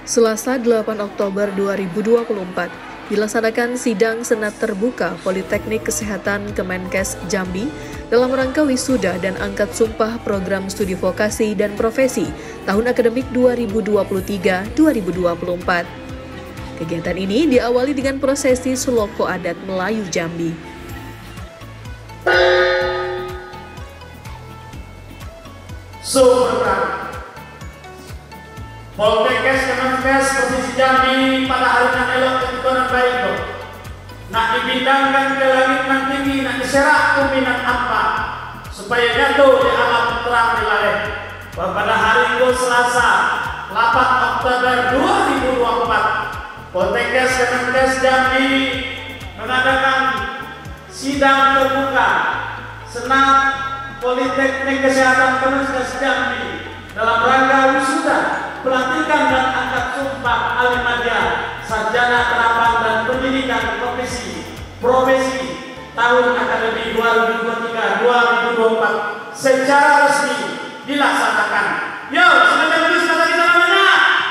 Selasa 8 Oktober 2024, dilaksanakan sidang Senat Terbuka Politeknik Kesehatan Kemenkes Jambi dalam rangka wisuda dan angkat sumpah program studi vokasi dan profesi tahun akademik 2023-2024. Kegiatan ini diawali dengan prosesi Suloko Adat Melayu Jambi. Poltekkes Kemenkes Provinsi Jambi pada hari yang elok ketutupan baik itu nak dibintangkan ke langit nan tinggi, nak diserak kuminan apa supaya jatuh di alam terang di laleh. Pada hari itu Selasa 8 Oktober 2024, Poltekkes Kemenkes Jambi mengadakan sidang terbuka Senat Politeknik Kesehatan Kemenkes Jambi dalam rangka wisuda, pelantikan dan angkat sumpah ahli media sarjana terapan dan pendidikan profesi tahun akademik 2023-2024 secara resmi dilaksanakan. Yo, sebentar tulis kata kita namanya.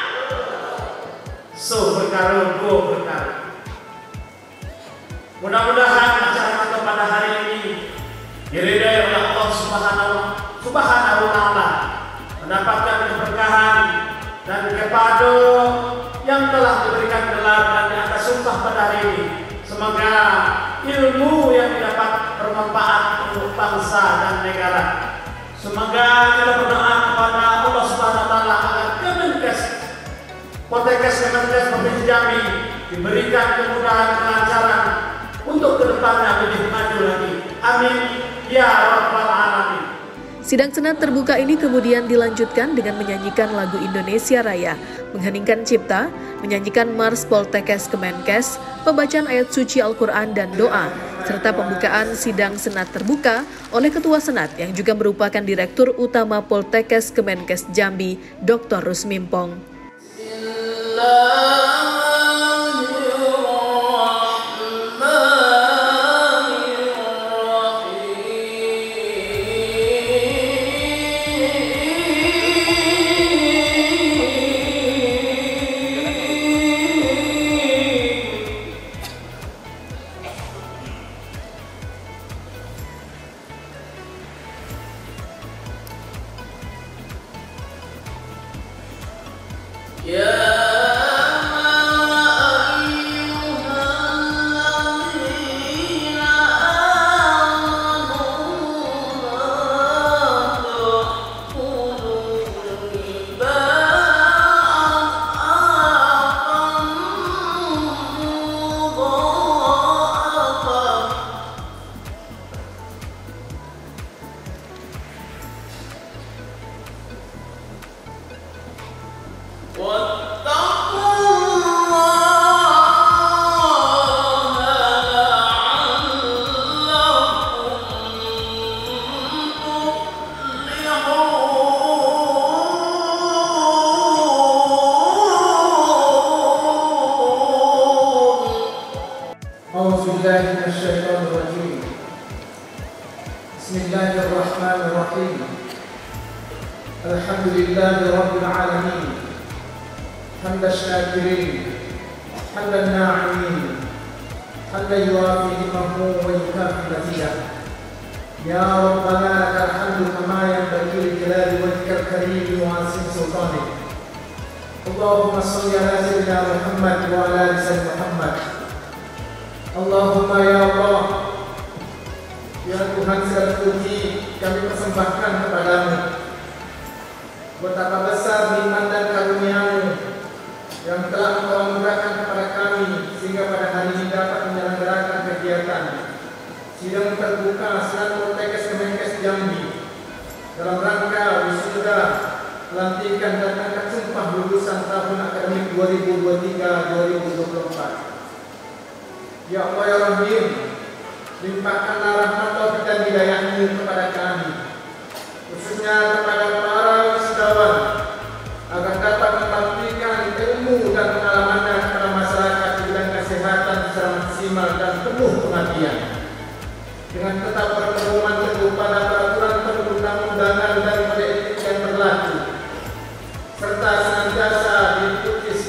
Berkara, berkara. Mudah-mudahan acara kita pada hari ini diridai oleh Allah Subhanahu wa Ta'ala, mendapatkan keberkahan dan kepada yang telah diberikan gelar dan diangkat sumpah pada hari ini. Semoga ilmu yang didapat bermanfaat untuk bangsa dan negara. Semoga kita berdoa kepada Allah Subhanahu wa Ta'ala agar Poltekkes Kemenkes Provinsi Jambi diberikan kemudahan kelancaran untuk kedepannya lebih maju lagi. Amin ya rabbal alamin. Sidang Senat terbuka ini kemudian dilanjutkan dengan menyanyikan lagu Indonesia Raya, mengheningkan cipta, menyanyikan Mars Poltekkes Kemenkes, pembacaan ayat suci Al-Quran dan doa, serta pembukaan sidang Senat terbuka oleh Ketua Senat yang juga merupakan Direktur Utama Poltekkes Kemenkes Jambi, Dr. Rusmimpong. Bismillahirrahmanirrahim. Alhamdulillahi rabbil alamin. Hamdan syakirin, hamdan na'imin, hamdan yuafi ni'amahu wa yukafi mazidah. Ya Rabbana lakal hamdu kama yanbaghi li jalali wajhikal karim wa 'azimi sultanik. Allahumma shalli ala sayyidina Muhammad wa ala ali sayyidina Muhammad. Allahumma ya Allah, ya Tuhan segala puji kami persembahkan kepadamu. Betapa besar nikmat dan karunia-Mu yang telah Engkau anugerahkan kepada kami sehingga pada hari ini dapat menyelenggarakan kegiatan sidang terbuka Senat Poltekkes Kemenkes Jambi dalam rangka wisuda, pelantikan dan angkat sumpah lulusan tahun akademik 2023-2024. Ya Allah ya Rahim, limpahkanlah rahmat taufik dan hidayah-Mu kepada kami, khususnya kepada para wisudawan, agar dapat memberikan ilmu dan pengalamannya kepada masyarakat di bidang kesehatan secara maksimal dan penuh pengabdian, dengan tetap berpedoman teguh pada peraturan perundang-undangan dan kode etik yang berlaku, serta senantiasa diikuti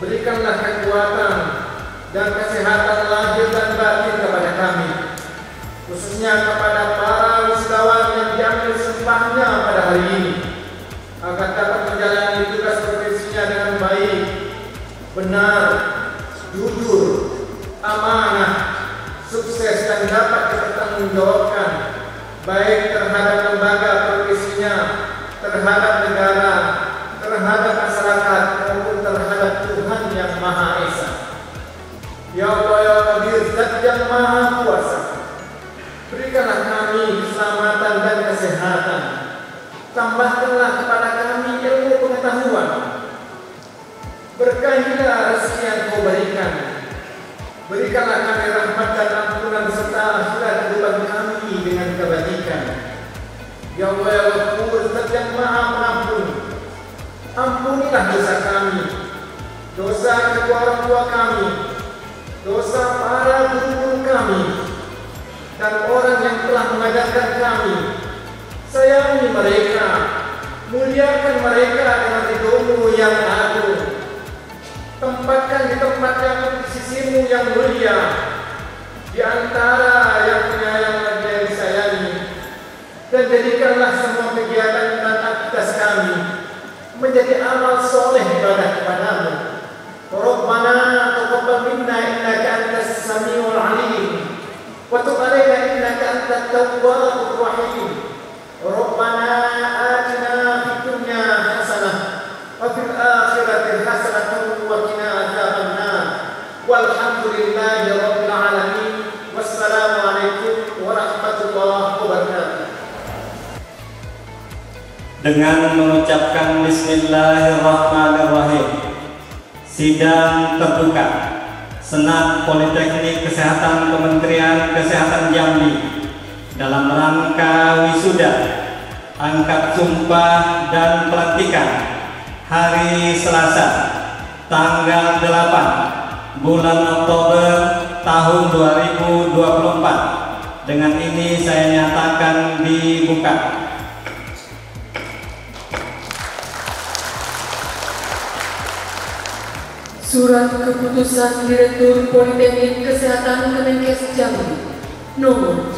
berikanlah kekuatan dan kesehatan lahir dan batin kepada kami, khususnya kepada para wisatawan yang diambil sumpahnya pada hari ini, agar dapat menjalani tugas profesinya dengan baik, benar, jujur, amanah, sukses dan dapat dipertanggungjawabkan baik terhadap lembaga profesinya, terhadap negara, terhadap masyarakat maupun terhadap Tuhan yang Maha Esa. Ya Allah ya Qadir, Zat yang Maha Kuasa, berikanlah kami keselamatan dan kesehatan. Tambahkanlah kepada kami ilmu pengetahuan. Berkahilah rezeki yang Kau berikan. Berikanlah kami rahmat dan ampunan serta akhirat kehidupan kami dengan kebaikan. Ya Allah ya Ghafur, Zat yang Maha Pengampun, ampunilah dosa kami, dosa kedua orang tua kami, dosa para guru-guru kami, dan orang yang telah mengajarkan kami. Sayangi mereka, muliakan mereka dengan ridho-Mu yang agung. Tempatkan di tempat yang di sisi-Mu yang mulia, di antara yang penyayang dan yang disayangi. Dan jadikanlah semua kegiatan dan aktivitas kami menjadi amal soleh ibadah kepada-Mu. Rabbana taqabbal minna innaka antas samiul alim wa tub alaina innaka antat tawwabur rahim. Rabbana atina fid dunya hasanah wa fil akhirati hasanah wa qina adzabannar. Walhamdulillahi rabbil alamin. Wassalamu alaikum warahmatullahi wabarakatuh. Dengan mengucapkan Bismillahirrahmanirrahim, sidang terbuka Senat Politeknik Kesehatan Kementerian Kesehatan Jambi dalam rangka wisuda, angkat sumpah dan pelantikan hari Selasa tanggal 8 bulan Oktober tahun 2024. Dengan ini saya nyatakan dibuka. Surat Keputusan Direktur Politeknik Kesehatan Kemenkes Jambi nomor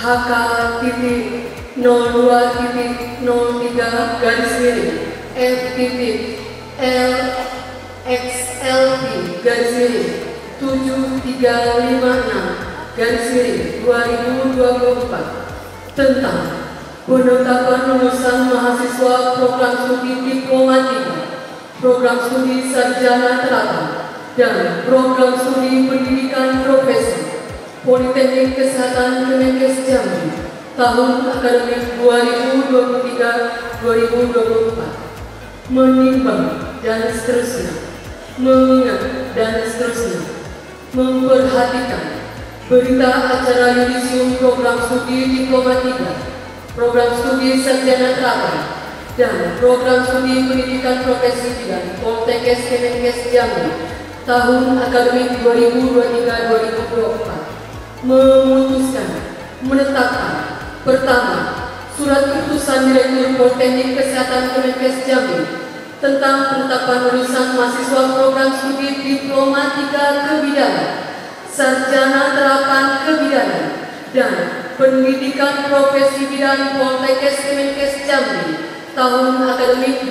HK-023/F-L-X-LP-7356/2024 tentang penetapan lulusan mahasiswa program studi Diploma 3, program studi sarjana terapan, dan program studi pendidikan profesi Politeknik Kesehatan Kemenkes Jambi tahun akademik 2023-2024, menimbang dan seterusnya, mengingat dan seterusnya, memperhatikan berita acara yudisium program studi Diploma 3, program studi sarjana terapan, dan program studi pendidikan profesi bidang Poltekkes Kemenkes Jambi tahun akademik 2023-2024, memutuskan menetapkan pertama, Surat Keputusan Direktur Politeknik Kesehatan Kemenkes Jambi tentang penetapan lulusan mahasiswa program studi Diploma 3 Kebidanan, Sarjana Terapan Kebidanan, dan Pendidikan Profesi Bidang Poltekkes Kemenkes Jambi tahun akademik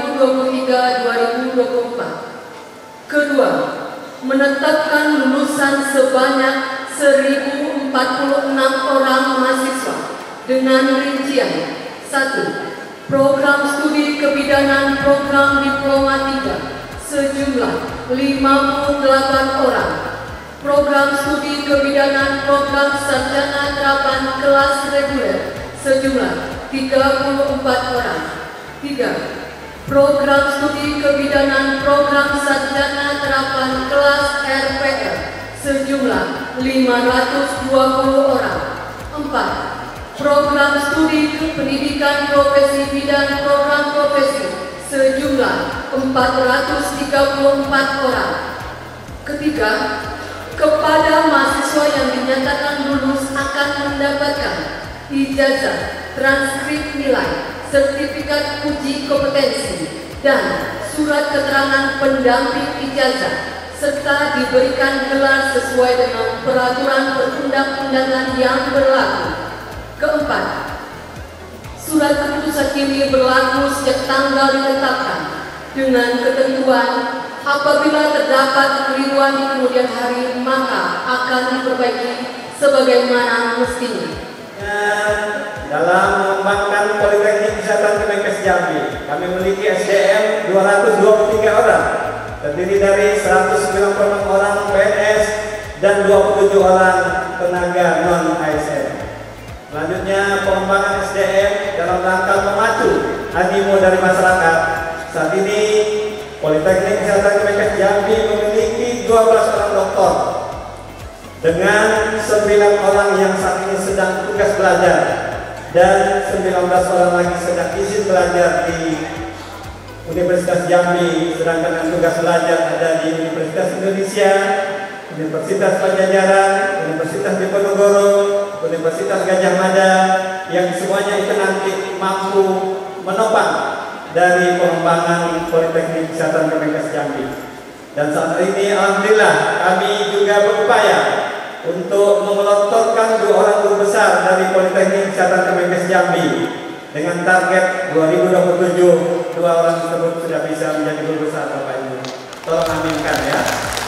2023-2024. Kedua, menetapkan lulusan sebanyak 1.046 orang mahasiswa dengan rincian 1. Program studi kebidanan program Diploma 3 sejumlah 58 orang, program studi kebidanan program sarjana terapan kelas reguler sejumlah 34 orang. 3. Program studi kebidanan program sarjana terapan kelas RPL sejumlah 520 orang. 4. Program studi pendidikan profesi bidang program profesi sejumlah 434 orang. Ketiga, kepada mahasiswa yang dinyatakan lulus akan mendapatkan ijazah, transkrip nilai, sertifikat uji kompetensi, dan surat keterangan pendamping ijazah, serta diberikan gelar sesuai dengan peraturan perundang-undangan yang berlaku. Keempat, surat keputusan ini berlaku sejak tanggal ditetapkan dengan ketentuan apabila terdapat kekeliruan di kemudian hari maka akan diperbaiki sebagaimana mestinya. Dalam mengembangkan Politeknik Kesehatan Kemenkes Jambi, kami memiliki SDM 223 orang, terdiri dari 194 orang PNS dan 27 orang tenaga non-ASN. Selanjutnya, pengembangan SDM dalam rangka memacu animo dari masyarakat. Saat ini, Politeknik Kesehatan Kemenkes Jambi memiliki 12 orang doktor dengan 9 orang yang saat ini sedang tugas belajar dan 19 orang lagi sedang izin belajar di Universitas Jambi, sedangkan yang tugas belajar ada di Universitas Indonesia, Universitas Pajajaran, Universitas Diponegoro, Universitas Gajah Mada, yang semuanya itu nanti mampu menopang dari pengembangan Politeknik Kesehatan Kemenkes Jambi. Dan saat ini alhamdulillah kami juga berupaya untuk mengelontorkan 2 orang guru besar dari Politeknik Kesehatan Kemenkes Jambi. Dengan target 2027, 2 orang tersebut sudah bisa menjadi guru besar Bapak Ibu. Tolong aminkan ya.